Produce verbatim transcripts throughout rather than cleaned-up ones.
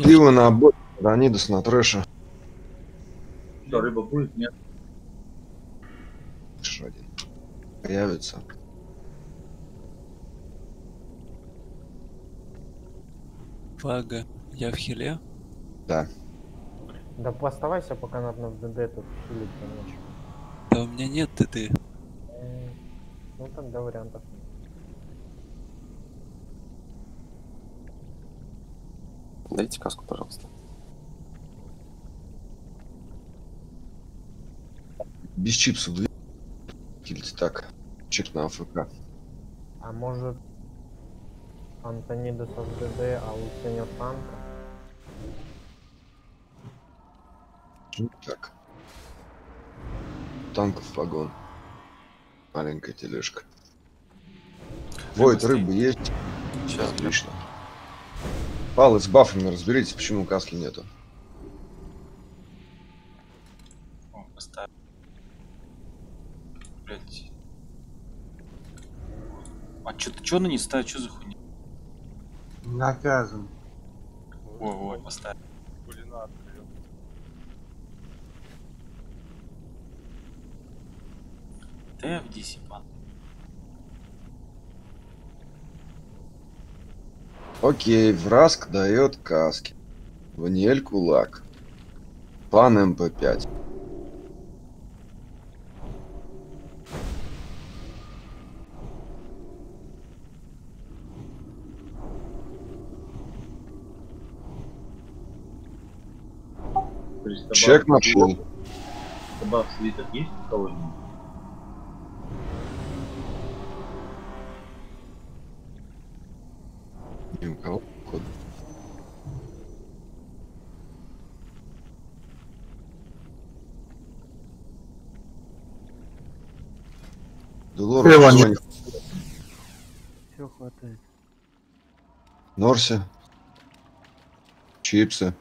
Пиво на обоих, Ранидос на трэше. Что, рыба будет? Нет. Еще один. Появится. Вага, я в хиле? Да. Да оставайся, пока надо в ДД тут хилить помочь. Да у меня нет ТД. М, Ну тогда вариантов нет. Дайте каску, пожалуйста. Без чипсов две. Кильте так. Чек на АФК. А может Антонидос в ДД, а Луценio Франко? Ну, так. Танков вагон. Маленькая тележка. Войд, рыбы есть? Сейчас, Отлично. Палец с бафами разберитесь, почему каски нету. О, поставь. Блять. А чё ты чё на не ставь? Чё за хуйня? Наказан. Во, во, поставь. Кулинар, Да в ди си, пан. Окей, Враск дает каски. Ваниэль кулак. Пан эм пэ пять. Чек на пол. Добав свитер есть у кого-нибудь? Ни у кого, походу. Долору, Пиво что нет. они- Все хватает. Норси. Чипсы.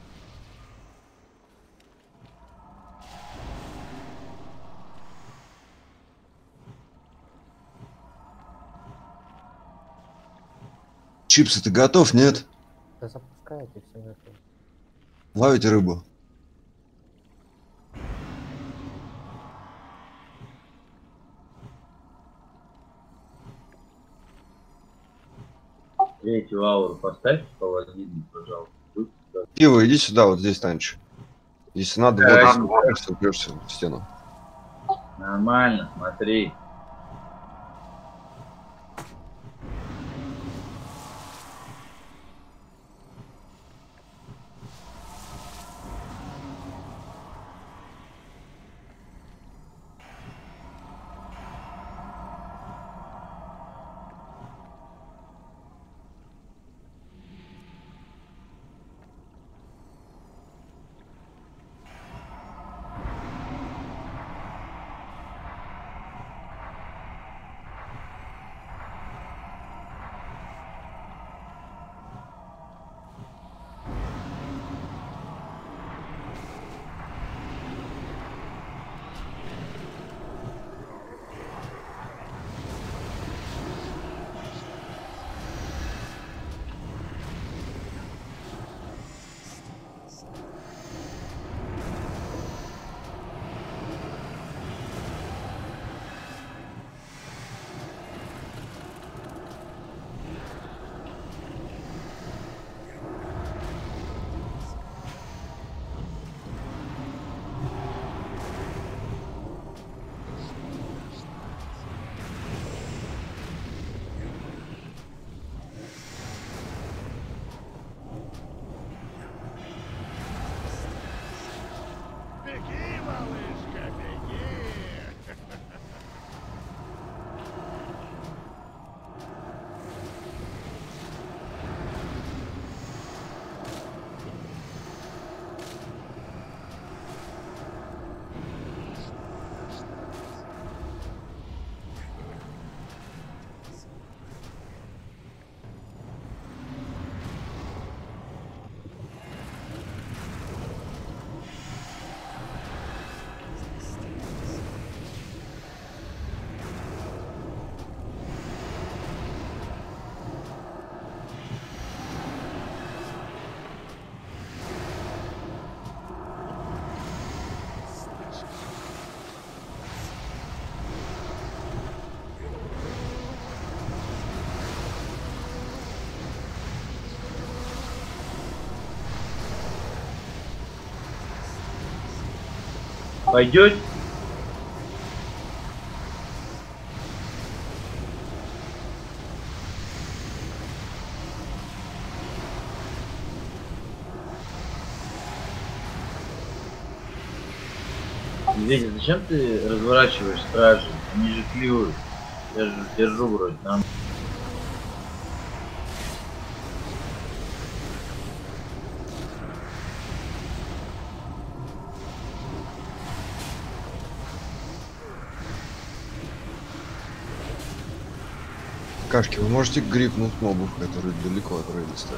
Чипсы, ты готов, нет? Да запускайте все это. Ловите рыбу. Третью ауру поставь, паладин, пожалуйста. Будь так. Пиво, иди сюда, вот здесь танчи. Если надо, Да, вот упрешься, упрешься в стену. Нормально, смотри. Беги, малышка, беги! Пойдет? Медведь, зачем ты разворачиваешь стражи? Они же клюют. Я же держу вроде нам. Кашки, вы можете грипнуть мобов, которые далеко от рейда стоят?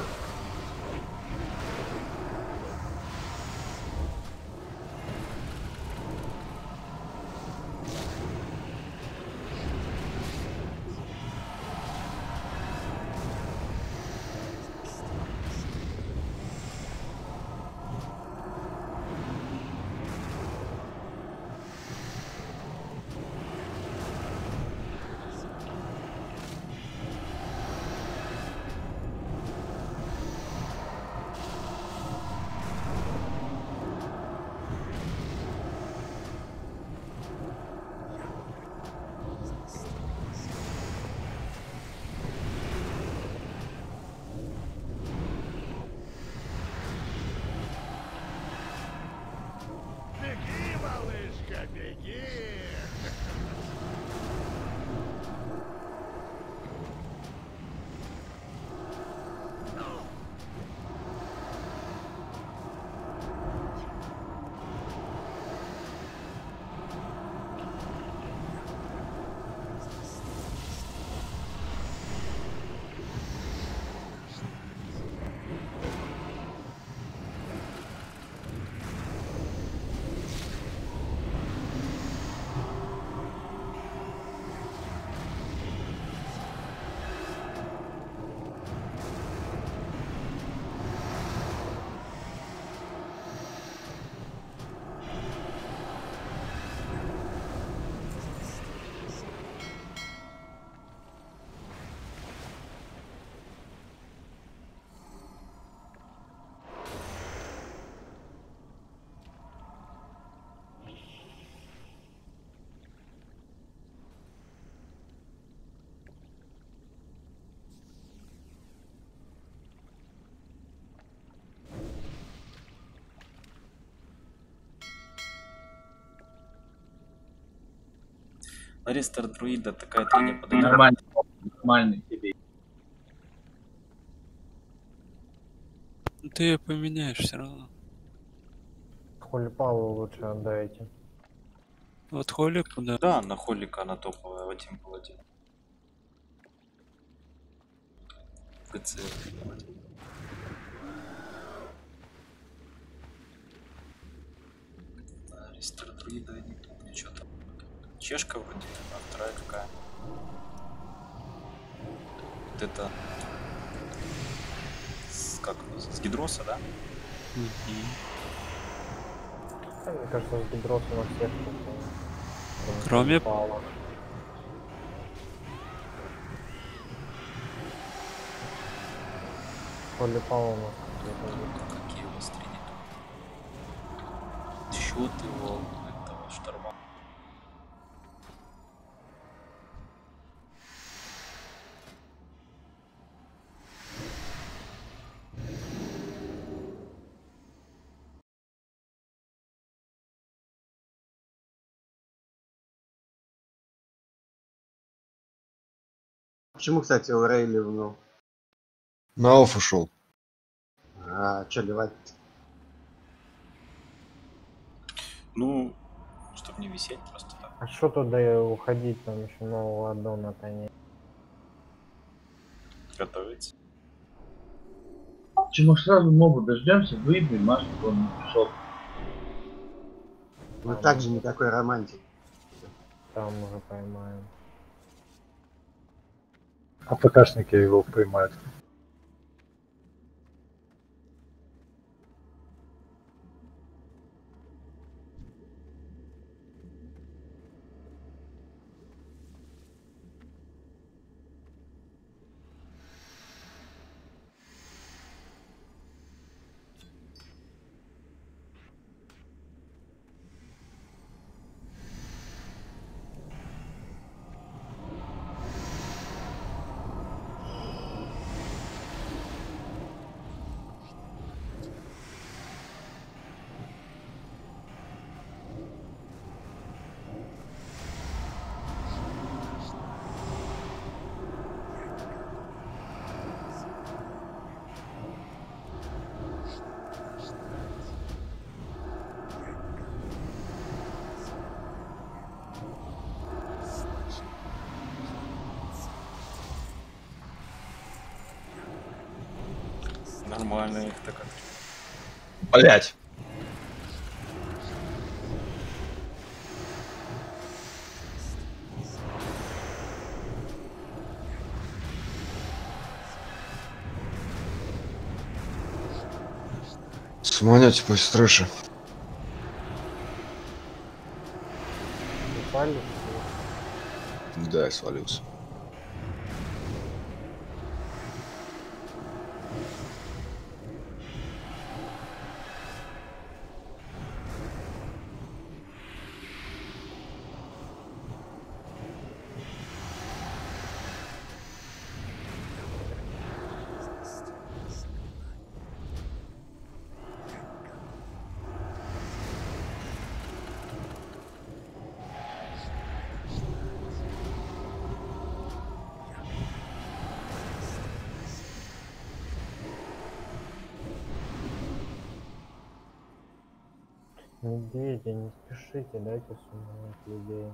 Беги, малышка, беги! Рестор друида такая-то не подойдет. Нормально, нормально тебе. Ну, ты ее поменяешь все равно. Хулипалу лучше отдайте. Вот Холли куда? Да, на холика она топовая в один паладин. ГЦ. Рестор друида, не помню, что там. Чешка вроде, а вторая какая? Вот это... С, как, с гидроса, да? Да, мне кажется, с гидросом на всех тут, Кроме- Хулипала. Хулипала у нас какие-то. Какие у вас тренинги? Счет его этого шторма. Почему, кстати, Урей ливнул? На офф ушел. А, чё ливать? Ну, чтобы не висеть просто так. А что туда и уходить, там еще нового аддона-то нет. Готовить. Че, может сразу мобу дождемся, выйдем, Маш, он не пришел. Вы также никакой романтик. Там уже поймаем. А ПКшники его поймают. Нормально их так. Блять. Сманять пусть трэша. Упали. Да, я свалился. Медведи, не спешите, дайте сумму людей.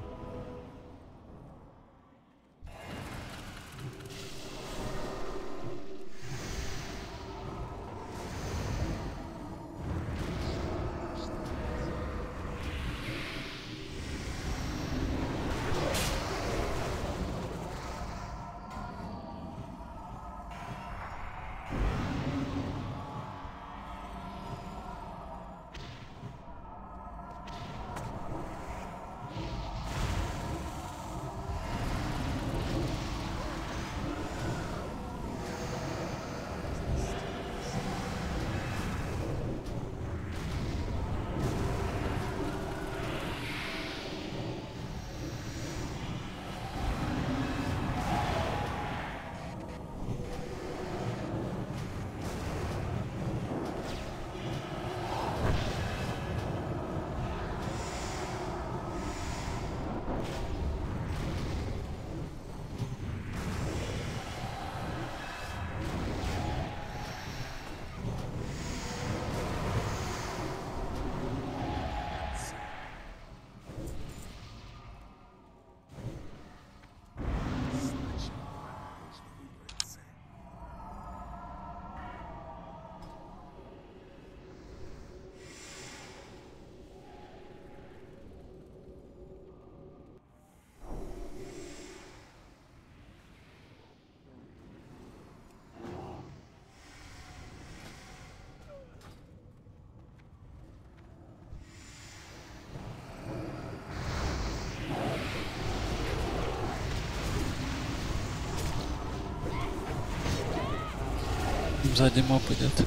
Сзади моп идет.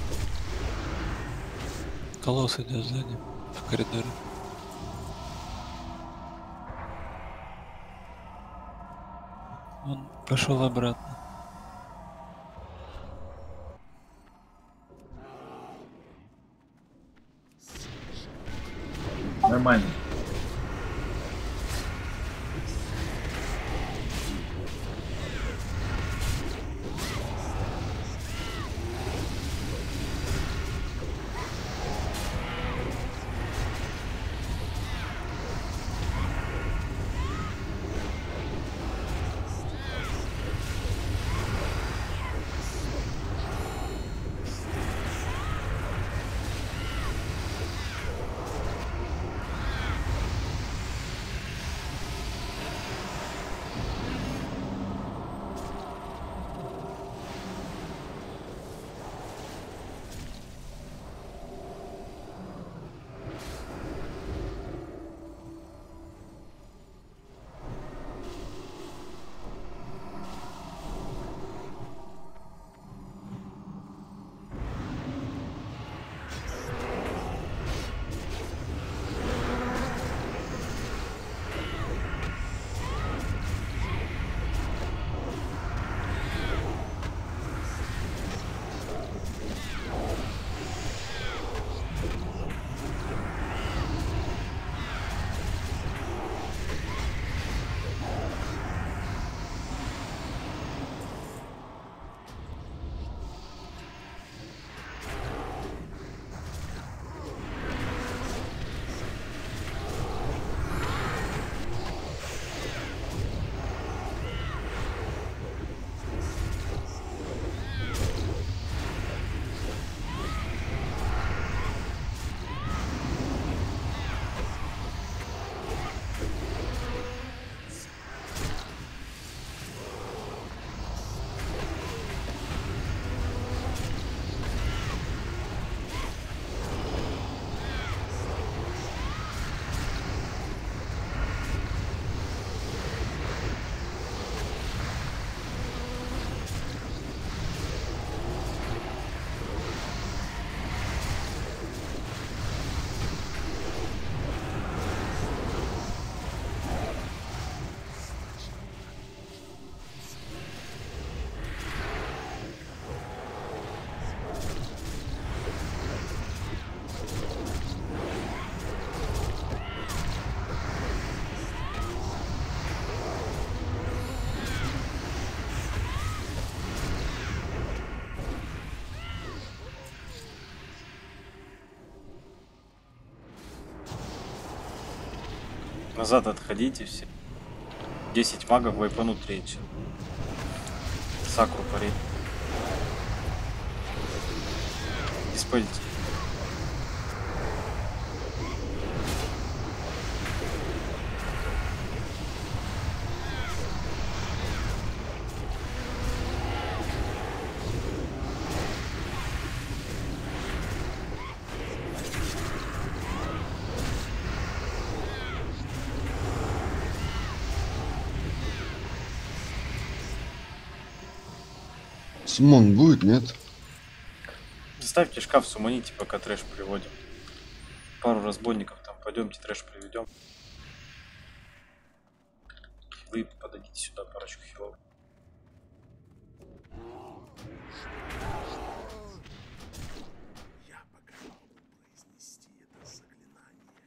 Колосс идет сзади, в коридоре. Он пошел обратно. Нормально. Назад отходите все. десять магов вайпанут третью. Сакру парить. Диспельте. Сумон будет, нет? Ставьте шкаф, суманите, пока трэш приводим. Пару разбойников там, пойдемте трэш приведем. Вы подойдите сюда, парочку хилов. Я пока могу произнести это заклинание.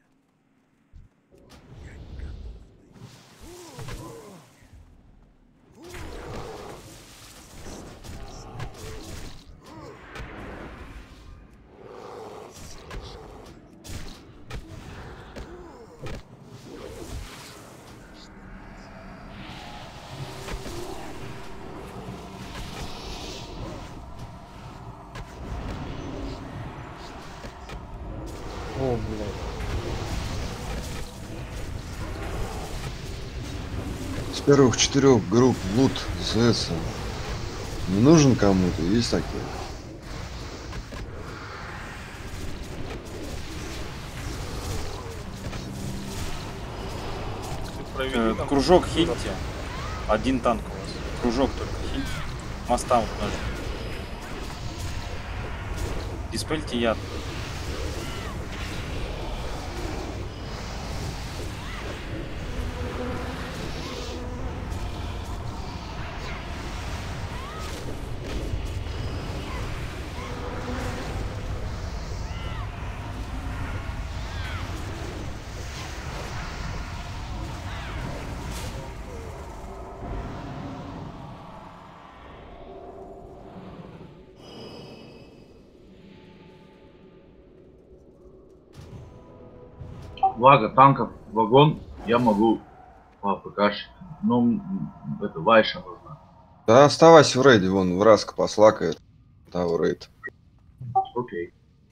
Я не готов. О, блядь. С первых четырех групп лут ЗС не нужен кому-то, есть такие? Э, кружок хильте. Один танк у вас. Кружок только хильте. Моста вот нажмите. Диспельте яд. Вага, танков, вагон, я могу по АФКшить. Ну, это Вайша нужна. Да оставайся в рейде, вон Враска послакает. Того рейд. Окей.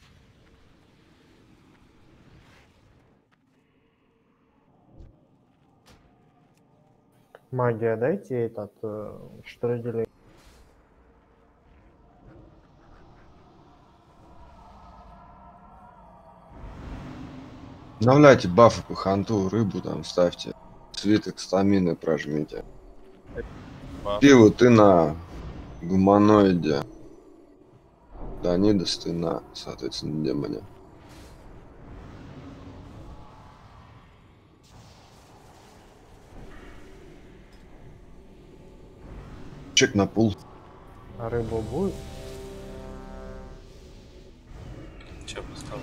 Магия, дайте этот э, штраделей. Обновляйте бафы по ханту, рыбу там ставьте. Свиток стамины прожмите. Пиво ты на гуманоиде. Данидас ты на, соответственно, демоне. Чек на пул. А рыба будет? Че поставил?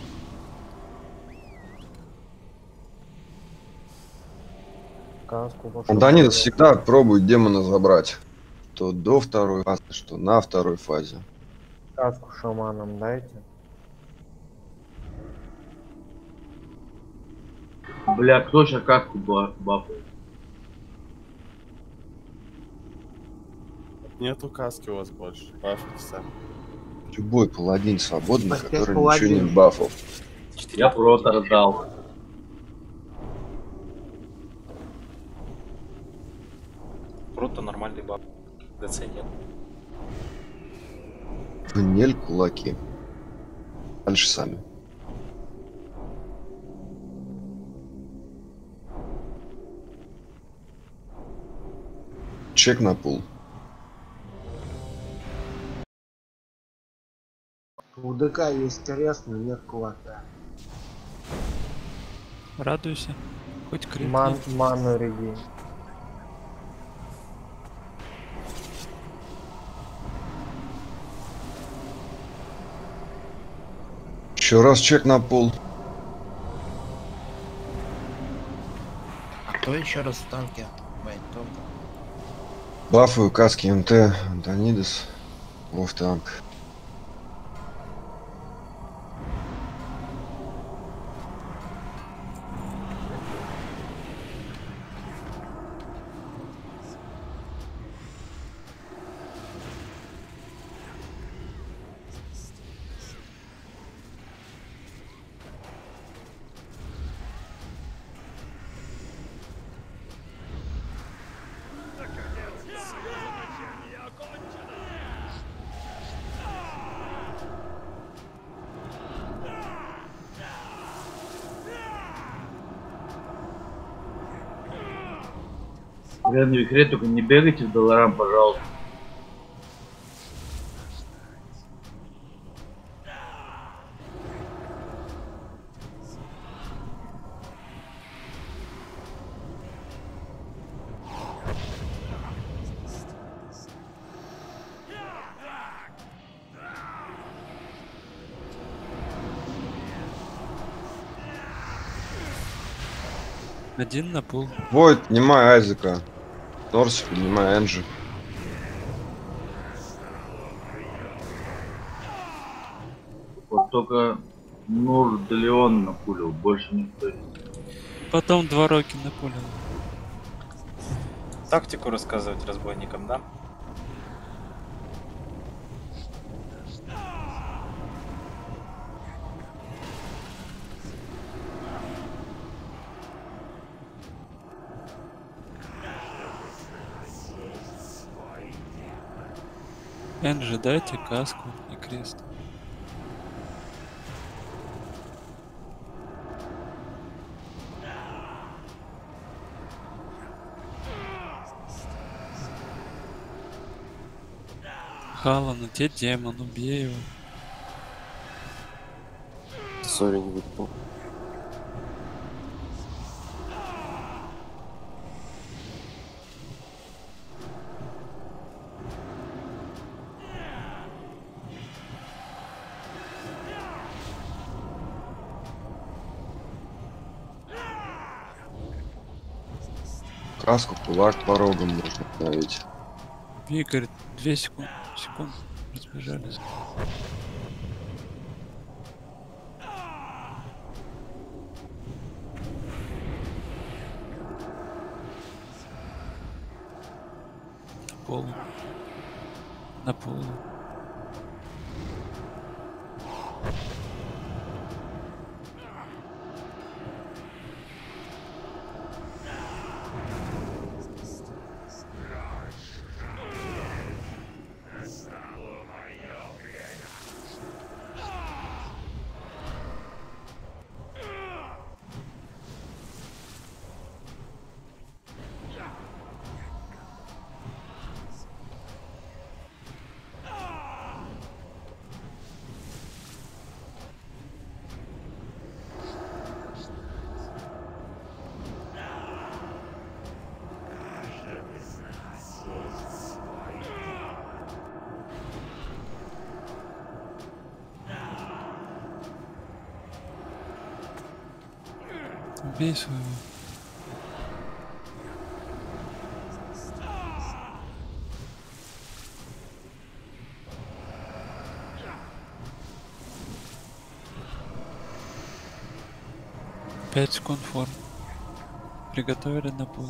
Каску пошел. Антонидас всегда пробует демона забрать. Что до второй фазы, что на второй фазе. Каску шаманам дайте. Бля, кто сейчас каску ба- бафает? Нету каски у вас больше. Бафите сами. Любой паладин свободный, Спасибо, который паладин. ничего не бафал. Я просто раздал. Прото нормальный баб. ДЦ нет. Ванель кулаки. Дальше сами. Чек на пул. У ДК есть крест, но нет кулака. Радуйся. Хоть крит. Ман, ману реги. Еще раз чек на пул. А кто еще раз в танке? Байтон. Бафаю каски МТ, Антонидас, Вов танк. Бля, на вихре только не бегайте в долларам, пожалуйста. Один на пол. Войд, поднимай Айзека. Норси, поднимай Энджи. Вот только Нур Делеон напулил, больше никто не. Потом два роки напулил. Тактику рассказывать разбойникам, да? Энджи, дайте каску и крест. Халан, на тебе демон, убей его. Сори, не выпал. Каску, кулак порогом можно обновить. Игорь, две секунды, секунды, разбежались. На полу. На полу. Убей своего. Пять секунд форм. Приготовили на полу.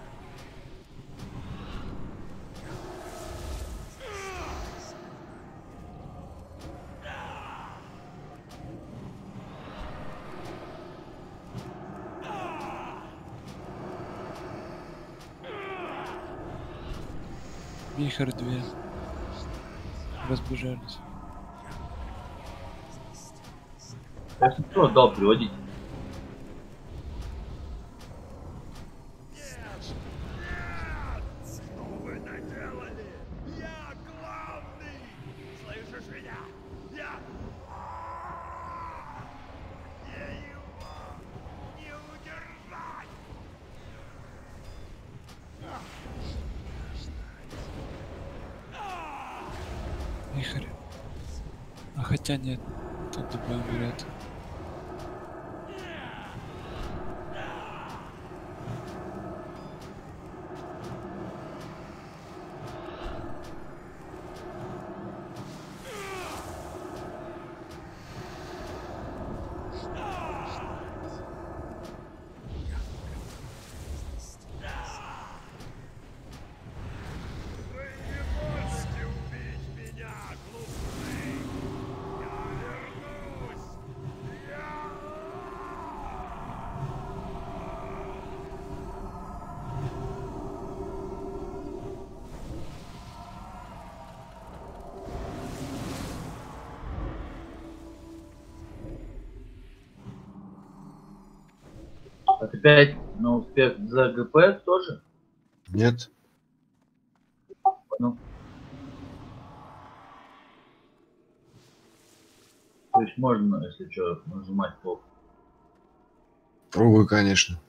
Вихрь две. Разбежались. Конечно, кто отдал приводить? Вихрь. А хотя нет, тут двое умрет. Опять на успех за ГП тоже? Нет? Ну. То есть можно, если что, нажимать пол. Пробуй, конечно.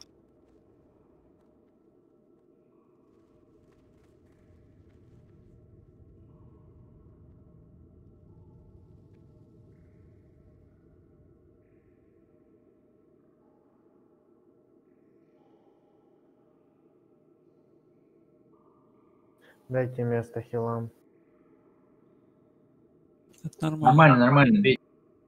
Дайте место хилам. Это нормально. Нормально, нормально, бей.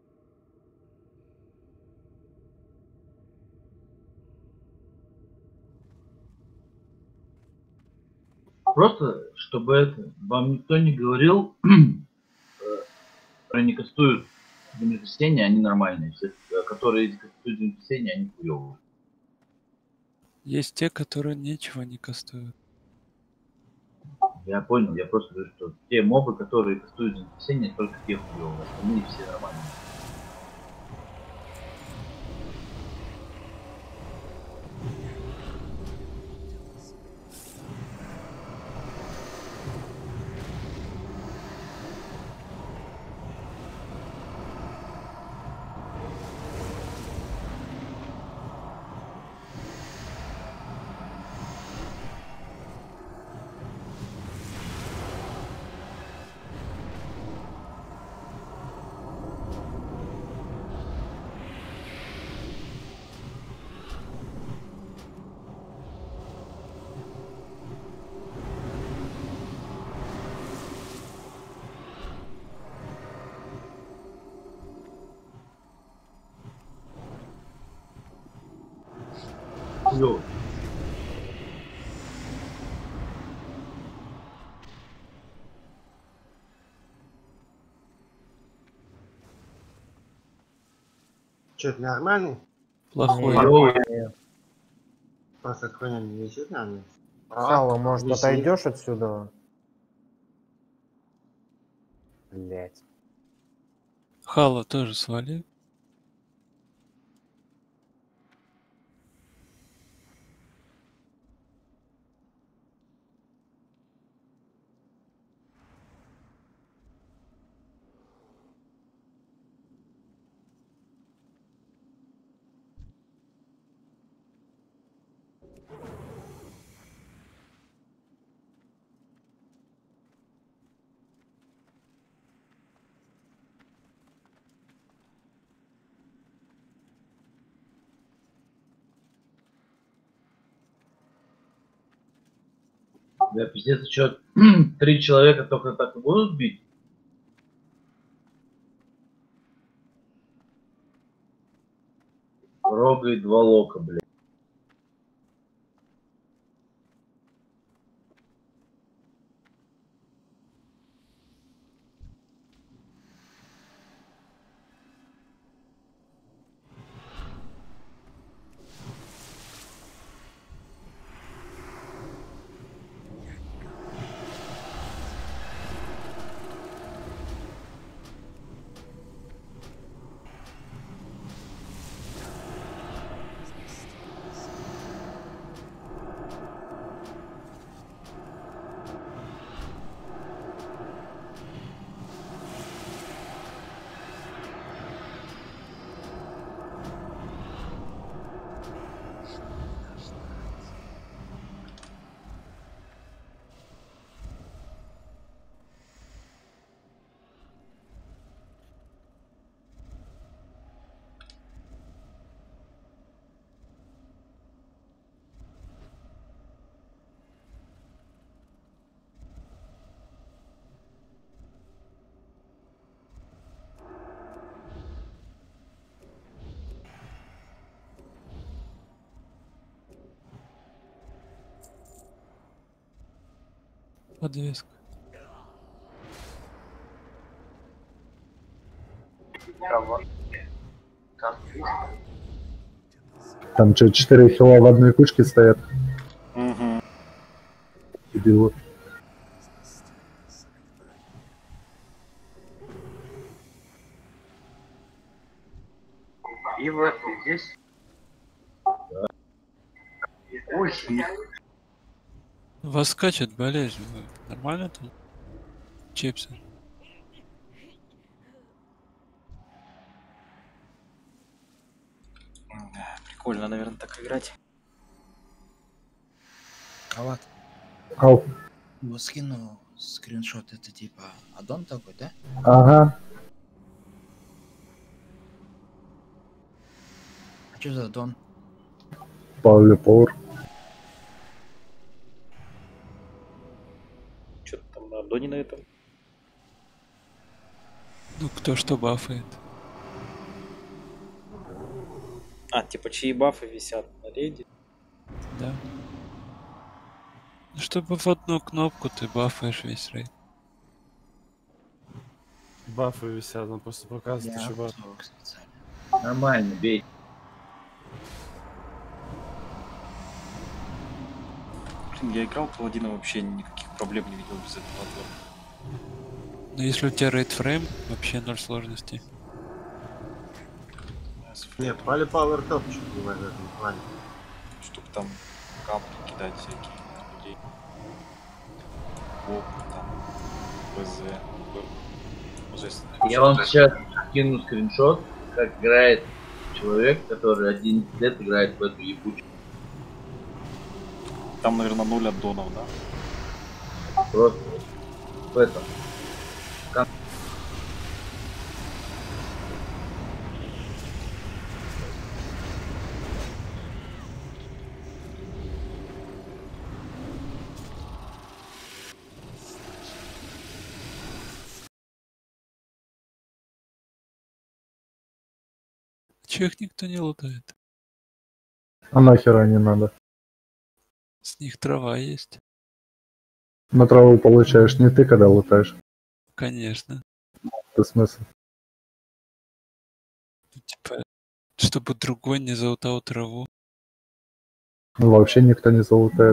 Просто, чтобы это, вам никто не говорил, которые не кастуют землетрясения, они нормальные. Все, которые кастуют землетрясения, они хуёвые. Есть те, которые ничего не кастуют. Я понял, я просто говорю, что те мобы, которые кастуют землетрясения, только те хуёвые, остальные все нормальные. Хуёвые. Че, нормальный? Плохой. Хуёвые. По сохранению висит нормально. Хала, может, висит. отойдешь отсюда? Блять. Хала тоже свали. Да, пиздец, что, три человека только так и будут бить? Рога и два лока, блядь. Подвеска. Там что, четыре хила в одной кучке стоят? Угу. Дебилы. Ива, ты здесь? Да. Ой, Вас скачет болезнь. Вы нормально там? Чипсы. Прикольно, наверное, так играть. Ават, Ау. вот скину скриншот, это типа аддон такой, да? Ага. А что за аддон? Паули Повер. Что-то там на аддоне на этом. Ну, кто что бафает. А, типа чьи бафы висят на рейде? Да. Ну, чтобы в одну кнопку ты бафаешь весь рейд. Бафы висят, он просто показывает Я еще баф. авторок специально. Нормально, бей. Блин, я играл паладина, вообще никаких проблем не видел без этого аддона. Но если у тебя рейд фрейм, вообще ноль сложностей. Нет, Пали Пауэр топчик в этом плане. Чтоб там капли кидать всякие на людей. Опыт там. ВЗ. Я вам сейчас скину скриншот, как играет человек, который один лет играет в эту ебучую. Там, наверное, ноль аддонов, да? Просто в этом. Чё их никто не лутает? А нахера не надо? С них трава есть. На траву получаешь не ты, когда лутаешь. Конечно. Это смысл. Типа, чтобы другой не залутал траву. Ну, вообще никто не залутает.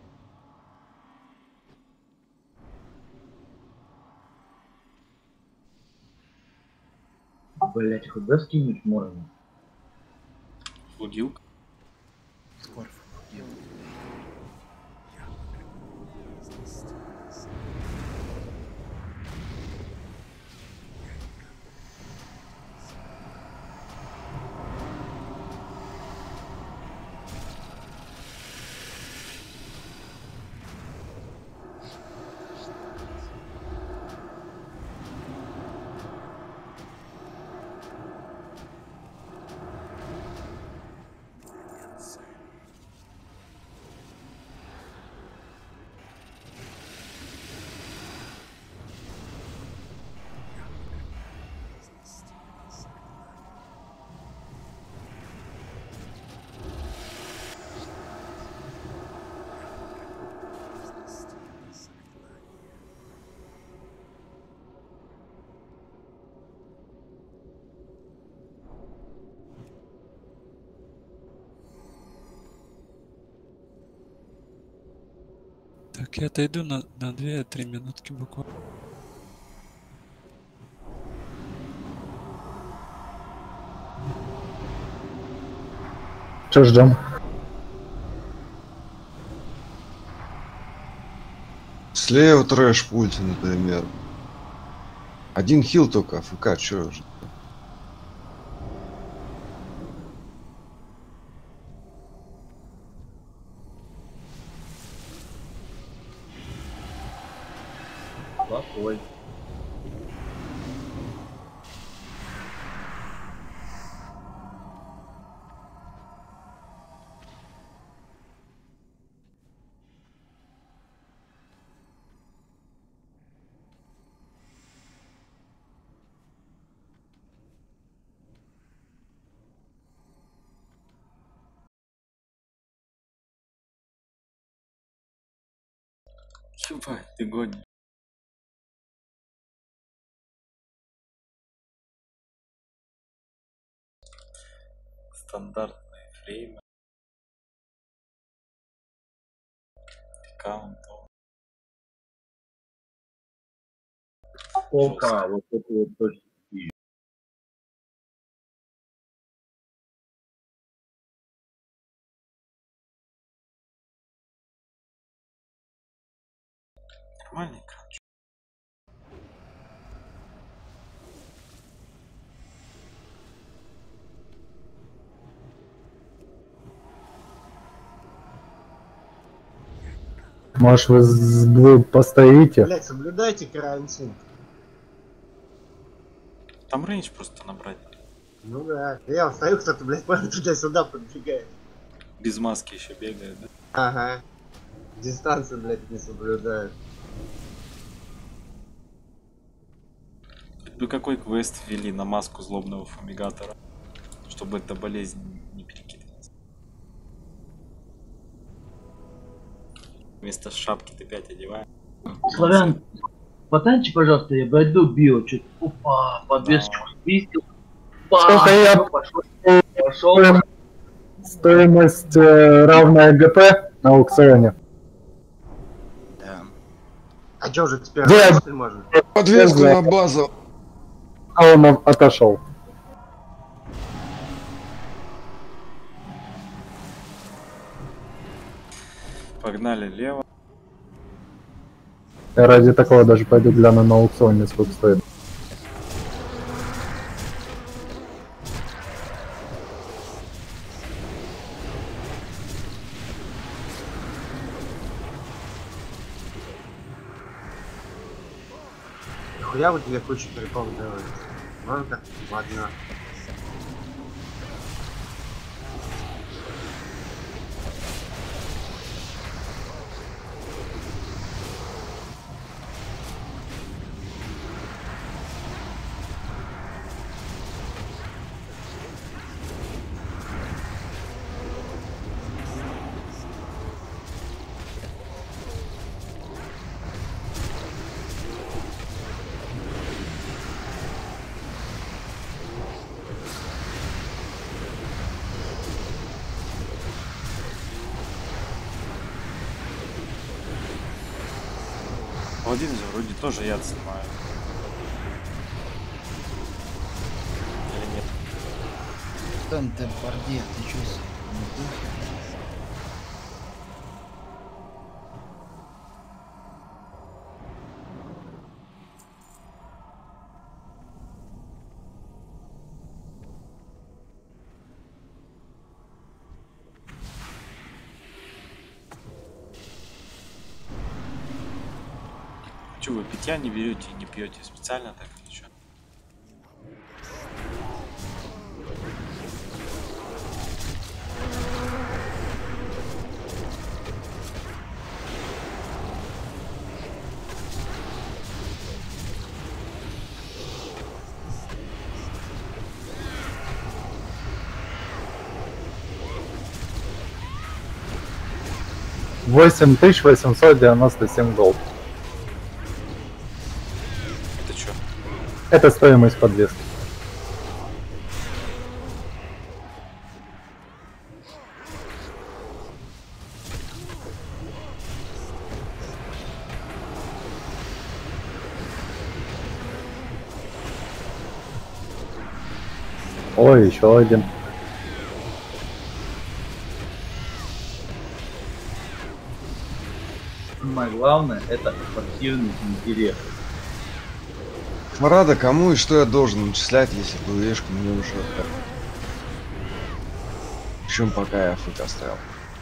Блять, куда скинуть можно? Флудилка. Скорф. Так, я отойду на, на две-три минутки буквально. Че ждем? Слева трэш пульте, например. Один хил только, АФК, чё же. Плохой. Ебать, ты гонишь. Стандартные фреймы. Аккаунт. Опа, вот это вот точно. Нормальный экран. Может, вы с- вы постоите? Блять, соблюдайте карантин. Там рейндж просто набрать. Ну да. Я вот стою, кто-то, блядь, туда-сюда подбегает. Без маски еще бегает, да? Ага. Дистанцию, блядь, не соблюдают. Хоть бы какой квест ввели на маску злобного фумигатора, чтобы эта болезнь не перекидывалась. Вместо шапки ты пять одеваешь. Славян, потанчи, пожалуйста, я пойду био, что-то, опа, подвесочку вистил. Сколько я- Пошел, пошел. Стоимость э, равная ГП на аукционе. Да. А чё же теперь Где? работать можно? Подвеску на базу. А он о- отошел. Погнали лево. Я ради такого даже пойду гляну на аукционе, сколько стоит. Нихуя вот тебе кучу приколов делают. Ладно, так, ладно. Паладин же вроде тоже яд снимает. Или нет? Там ты борде, ты чё с не духе? Че вы питья не берете и не пьете специально так или что? восемь тысяч восемьсот девяносто семь голд. Это что? Это стоимость подвески. Ой, еще один. Самое главное, это спортивный интерес. Рада, кому и что я должен начислять, если ПВшка мне уже отдать. Причем пока я фык оставил.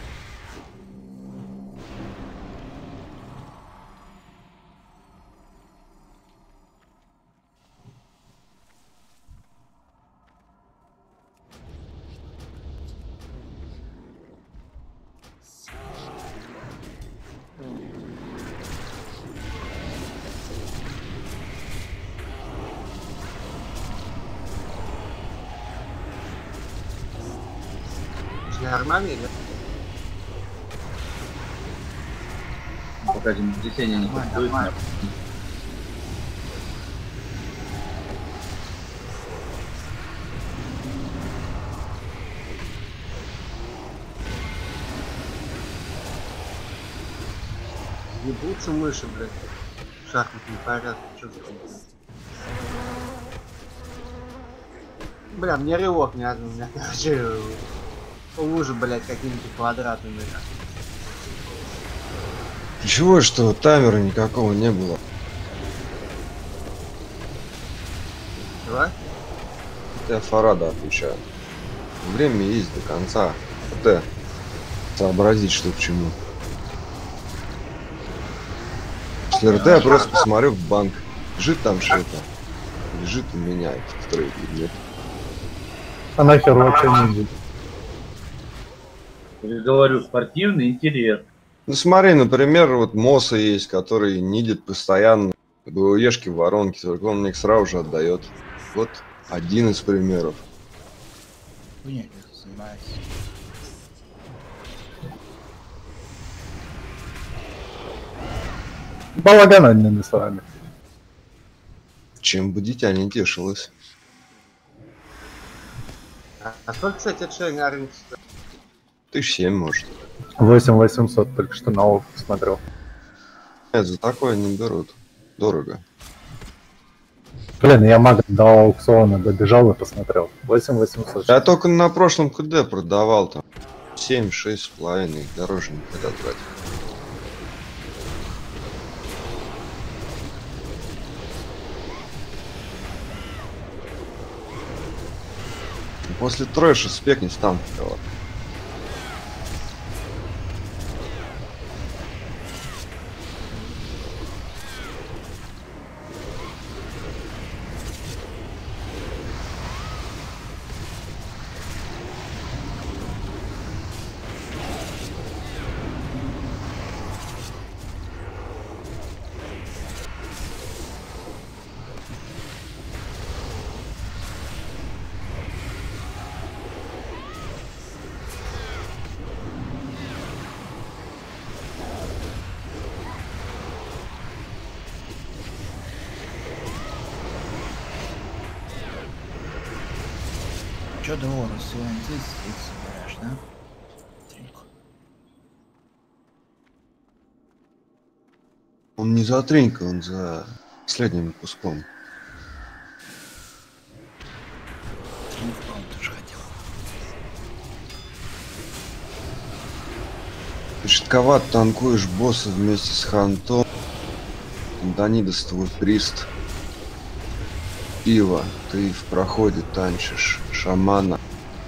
Нормально или? Пока землетрясение не существует. Ебутся мыши, блядь. В шахматном порядке, что за хуйня? Бля, мне рывок не надо, у меня, короче, лужи, блядь, какими-то квадратными. Ключевое, что таймера никакого не было. Чего? Я Фарада отвечаю. Время есть до конца. ТТ. Сообразить, что к чему. После РТ я просто посмотрю в банк. Лежит там что-то. Лежит у меня в трейде. Нет. А нахер вообще не будет. Я говорю, спортивный интерес. Ну смотри, например, вот Моса есть, который нидит постоянно БУЕшки в воронке, только он мне их сразу же отдает. Вот один из примеров. Хуйня занимаюсь. Балаган одними словами. Чем бы дитя не тешилось. А, а сколько, кстати, отшельный армии? Тысяч семь, может. восемь восемьсот только что на окко смотрел. Нет, за такое не берут. Дорого. Блин, я мага до аукциона добежал и посмотрел. восемь восемьсот. Я только на прошлом КД продавал там. семь-шесть с половиной. Дороже не хотят брать. После трэша спекнись там. Кого. Чё до ора, сегодня ты собираешь, да? Треньку. Он не за тренькой, он за последним куском. Треньку, по-моему, тоже хотел. Ты шутковат танкуешь босса вместе с Хантом. Данидас твой прист. Пиво, ты в проходе танчишь шамана.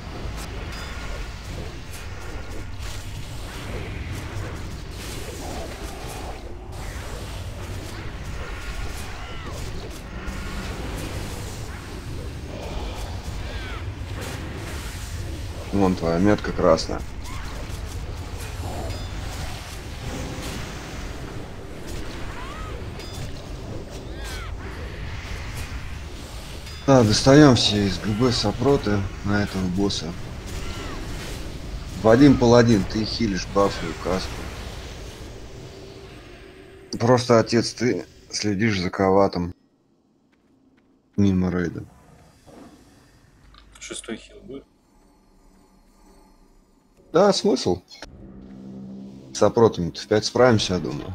Вон твоя метка красная. Да, достаем все из ГБ сопроты на этого босса. Вадим Паладин, ты хилишь бафовую каску. Просто, отец, ты следишь за коватом. Мимо рейда. Шестой хил будет? Да, смысл. С сопротами-то в пять справимся, я думаю.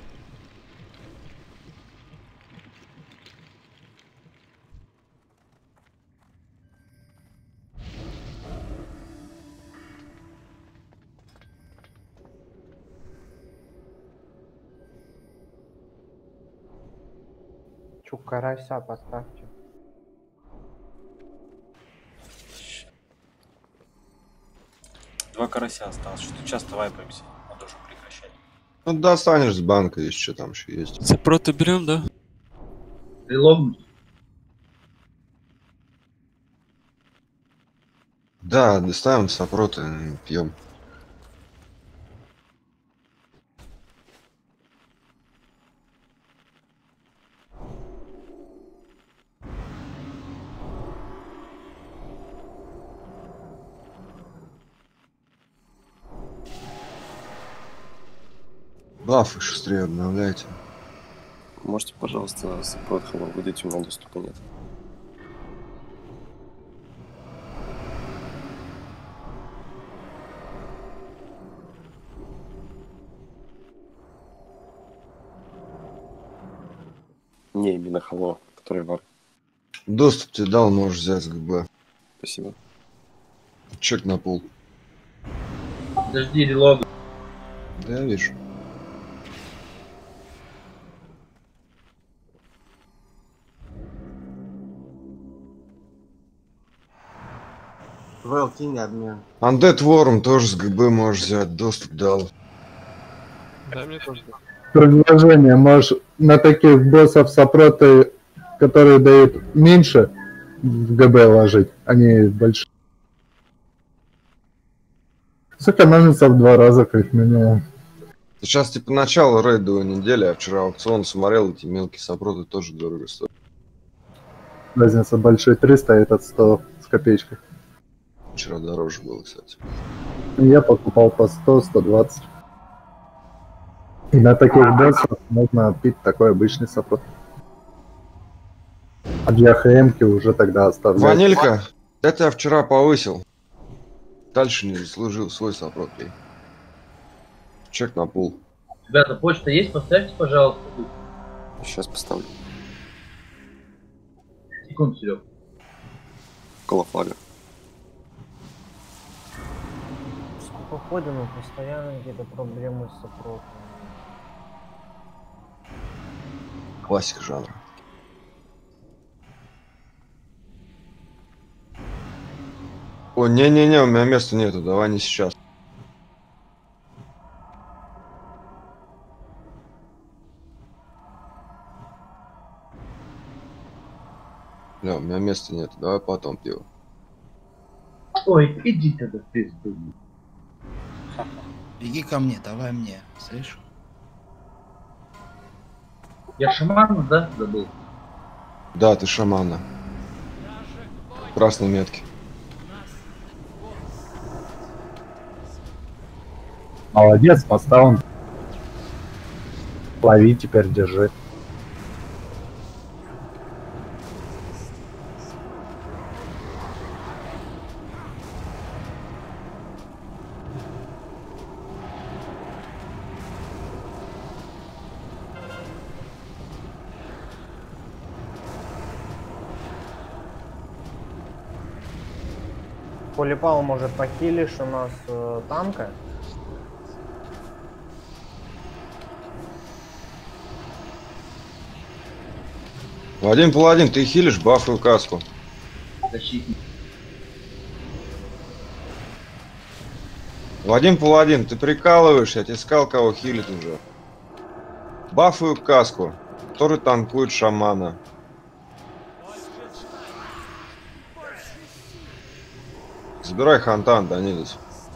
Чук карася поставьте. Два карася осталось. Что часто вайпаемся. Надо уже прекращать. Ну, достанешь с банка, если что там еще есть. Сопроты берем, да? Прилог. Да, доставим сопроты, пьем. Бафы шустрее обновляйте. Можете, пожалуйста, саппорт хана выдать, у меня доступа нет. Не, именно хало, который вар. Доступ тебе дал, можешь взять с ГБ. Спасибо. Чек на пол. Подожди, релог. Да, я вижу. Вэл, кинь обмен. Undead Worm тоже с ГБ можешь взять, доступ дал. Дай мне тоже. Предложение, можешь на таких боссов сопроты, которые дают меньше, в ГБ ложить, они большие. Сэкономится в два раза, как минимум. Сейчас типа начало рейдовой недели, а вчера аукцион смотрел, эти мелкие сопроты тоже дорого стоят. Разница большой триста, а этот сто с копеечкой. Вчера дороже было, кстати. Я покупал по сто сто двадцать. И на таких боссов можно пить такой обычный сопрот. А для ХМки уже тогда оставляют. Ванилька, я тебя вчера повысил. Дальше не заслужил свой сопрот. Пей. Чек на пул. Ребята, почта есть? Поставьте, пожалуйста. Сейчас поставлю. Секунду, Серег. Колофлага. Сколько ходим, но постоянно какие-то проблемы с сопротом. Классика жанра. О, не-не-не, у меня места нету, давай не сейчас. Бля, у меня места нет, давай потом пиво. Ой, иди тогда в пизду. Беги ко мне, давай мне, слышишь? Я шаман, да, забыл? Да, ты шамана. Красной метки. Молодец, поставил. Лови, теперь держи. Полипал, может, похилишь у нас э, танка? Вадим Паладин, ты хилишь бафую каску. Защитник. Вадим Паладин, ты прикалываешь, я тебе сказал, кого хилит уже. Бафую каску, который танкует шамана. Забирай хантан, Данилис.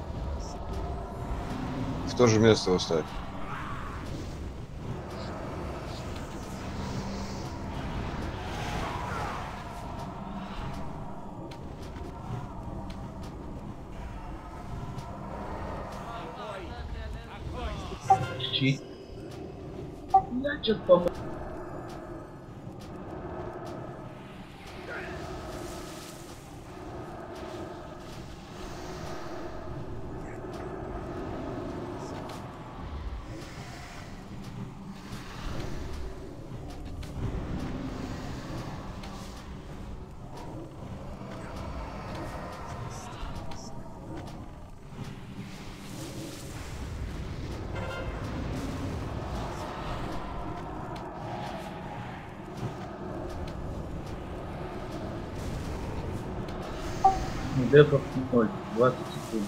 В то же место его ставь. Щит. Я что-то помню. Дефов ноль, двадцать секунд.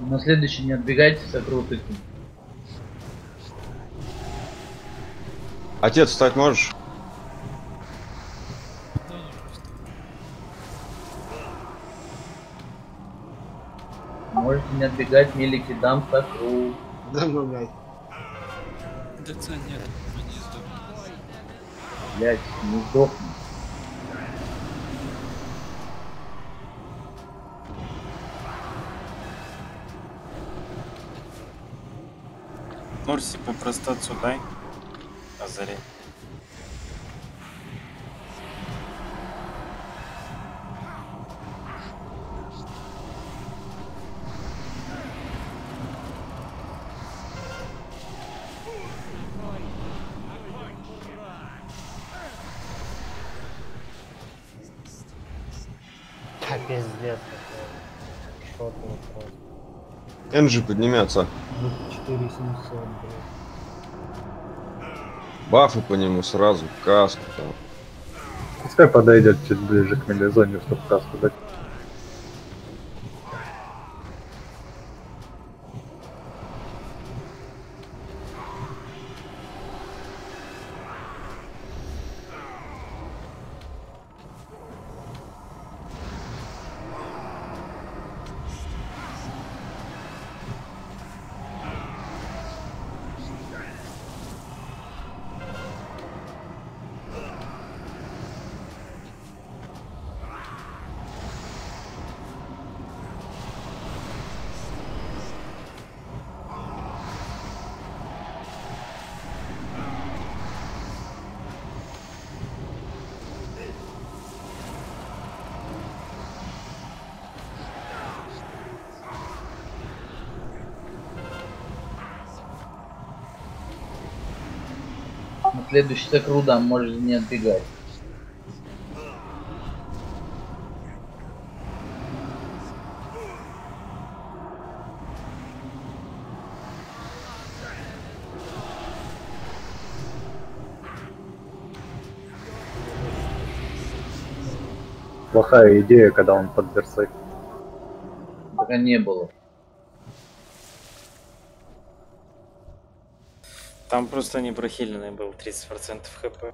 На следующий не отбегайте, сокру тыкну. Отец, встать можешь? Можете не отбегать, мелики, дам сокру. Да ну, блядь. ДЦ нет, они сдохнут. Блять, не сдохну. Норси, попросту отсюда. Азари. А, пиздец, какой. Шотный просто. Энджи поднимется. четыре семьсот, блядь. Бафы по нему сразу, каску там. Пускай подойдет чуть ближе к мелизоне, чтобы каску дать. На следующий сокру дам, можете не отбегать. Плохая идея, когда он под берсой. Пока не было. Там просто непрохиленный был, тридцать процентов хп.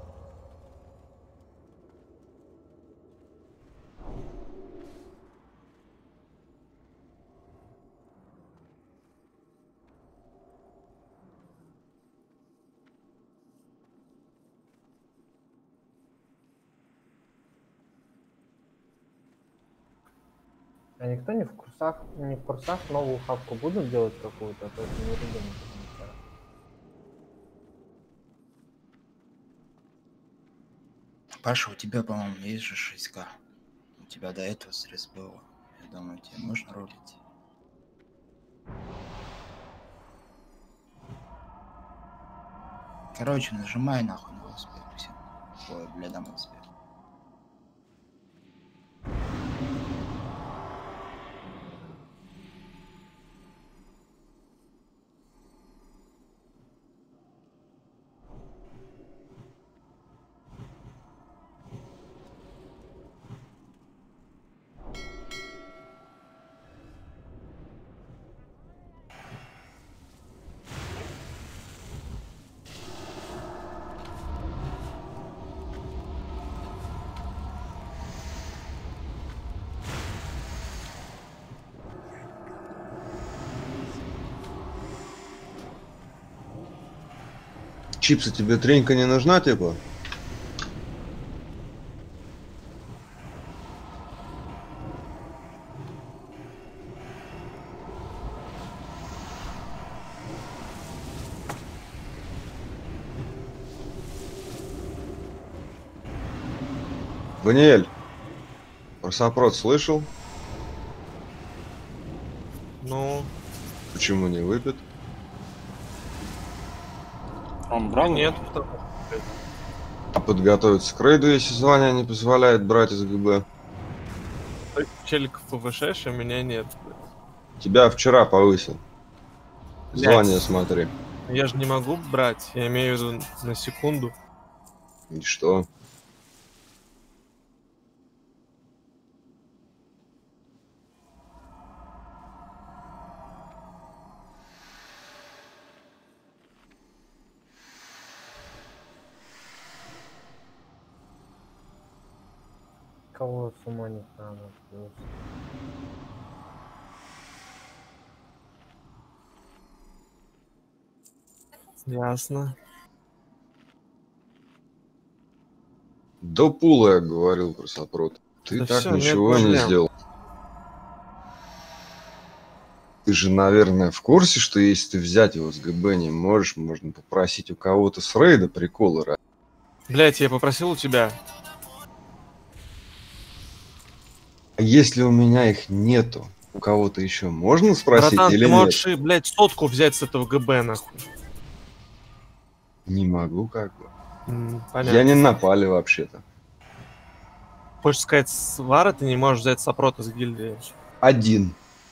А никто не в курсах, не в курсах новую хавку будут делать какую-то, а то это не рубим. Паша, у тебя, по-моему, есть же шесть ка. У тебя до этого срез было. Я думаю, тебе можно ролить. Короче, нажимай нахуй на велосипед. Ой, бля, дам велосипед. Чипсы, тебе тренька не нужна, типа? Ваниэль, про сопрот слышал? Ну, Почему не выпит? Он брал? нет. А подготовиться к рейду, если звание не позволяет брать из ГБ? Челиков повышаешь, а меня нет. Тебя вчера повысил. Блядь. Звание смотри. Я же не могу брать, я имею в виду на секунду. И что? Кого сумонить надо? плюс. Ясно. До пула я говорил про сопрот. Ты Да так всё, нет ничего не проблем. сделал. Ты же, наверное, в курсе, что если ты взять его с ГБ не можешь, можно попросить у кого-то с рейда приколы ради. Блять, я попросил у тебя. А если у меня их нету, у кого-то еще можно спросить Братан, или ты нет? можешь, и, блядь, сотку взять с этого ГБ, нахуй. Не могу, как бы. М, понятно. Я не напали вообще-то. Хочешь сказать, с Вара ты не можешь взять сопрот из гильдии? Один.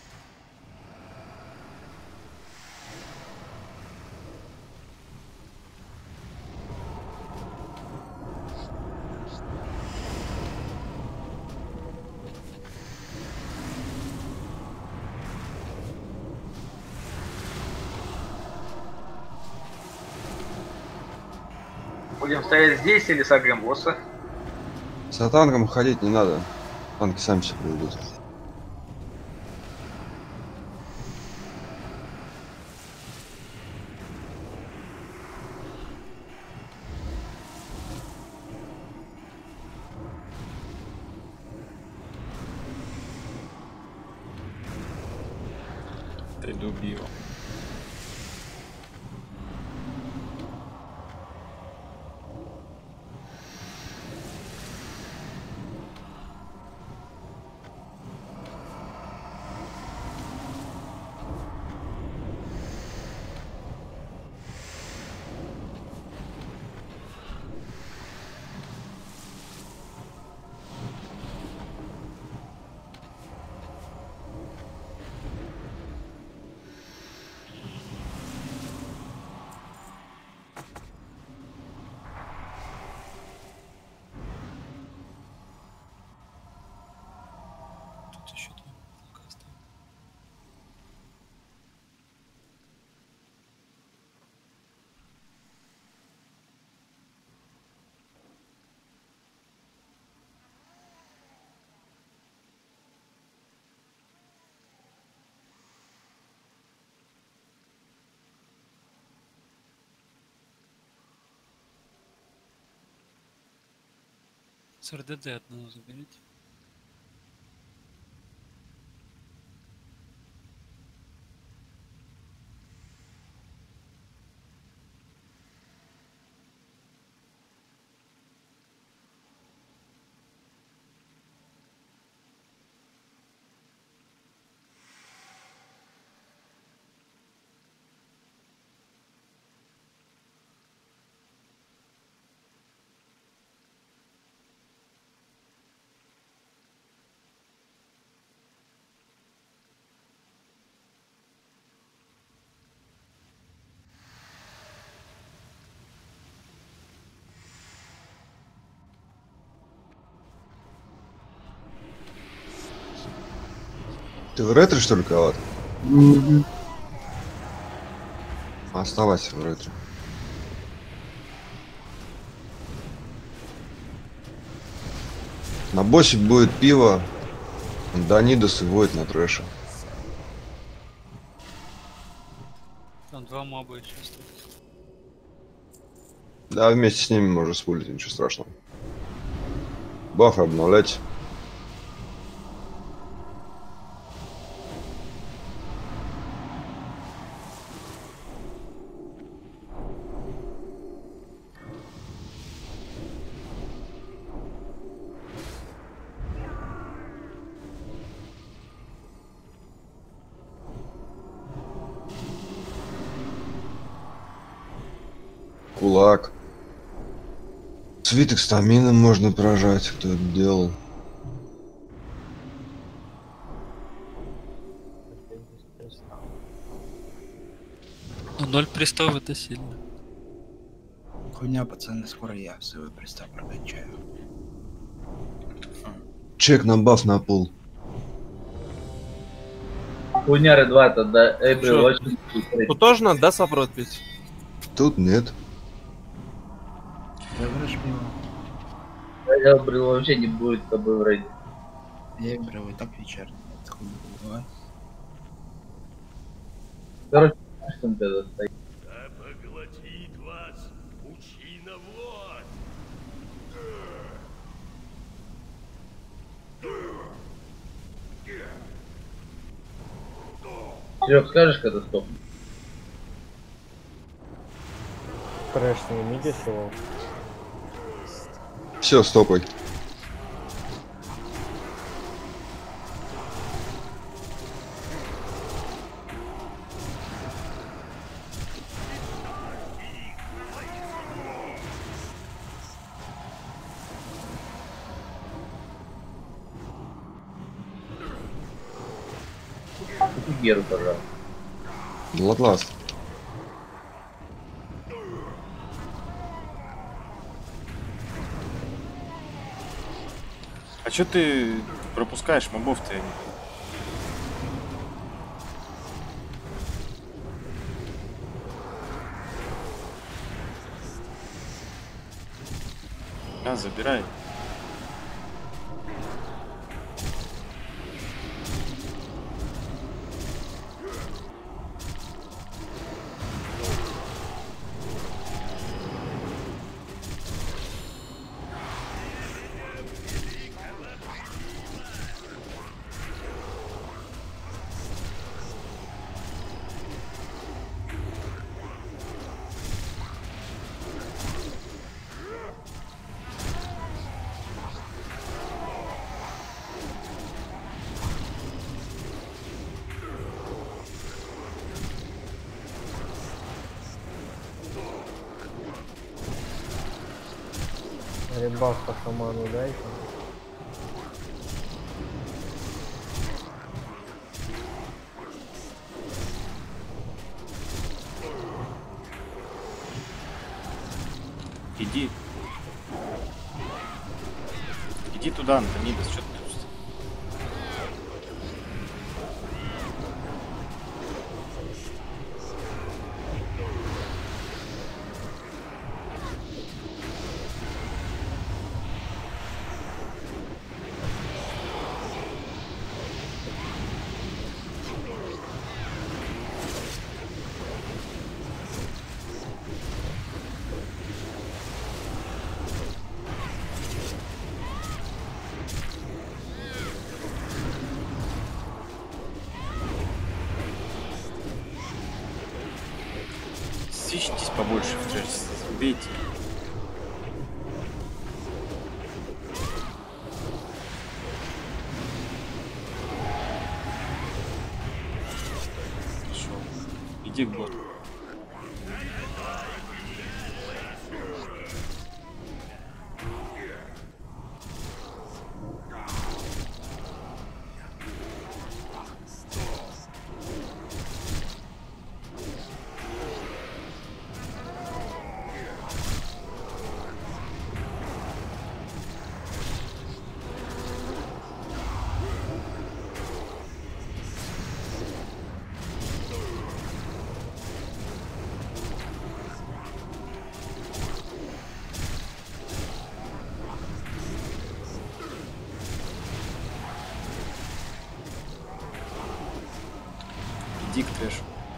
Будем стоять здесь или сожгем босса? За танком ходить не надо. Танки сами все приведут. Ты любил. Тут еще два полка осталось. С РДД одного заберите. Ты в ретро, что ли, кого-то? Мгм. Оставайся в ретро. На боссе будет пиво, Данидос и Войд на трэше. Там два моба еще осталось. Да, вместе с ними можно спулить, ничего страшного. Бафы обновлять. Кулак. Свиток стамина можно прожать, кто это делал. Ну, ноль пристав это сильно. Хуйня, пацаны, скоро я свой пристав прокачаю. Чек на баф на пол. Хуйняры два, тогда Эйбрил Чё? очень... Тут тоже надо, да, сопрот пить? Тут нет. Ты говоришь, пиво? Я брил вообще не будет с тобой в рейде. Я брал и так вечерний. Откуда бывает? Короче, что он тогда стоит? Да поглотит вас пучина вод. Серег, скажешь, когда стоп? Трэш снимите его. Все, стопай. Геру, пожалуйста. Bloodlust. А чё ты пропускаешь мобов-то? А, забирай. Ребах по шаману дайте. Иди. Иди туда, Антонидас, что ты тут? Стичьтесь побольше в трэш, убейте. Хорошо. Иди к боту. Иди к трэшу.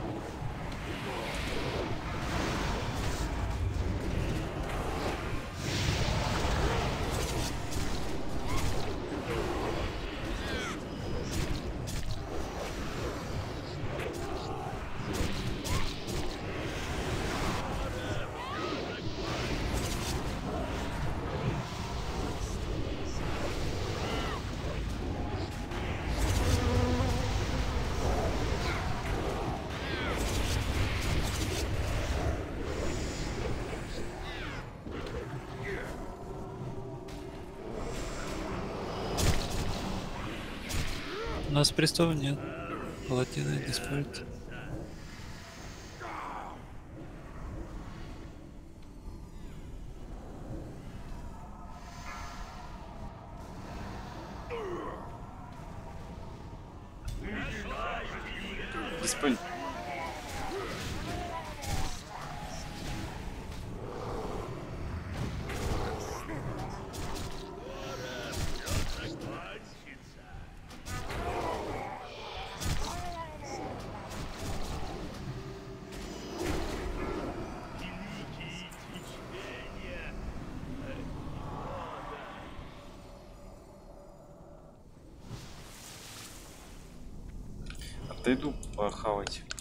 У нас престов нет. Паладина не спорит. Диспель. Да иду похавать.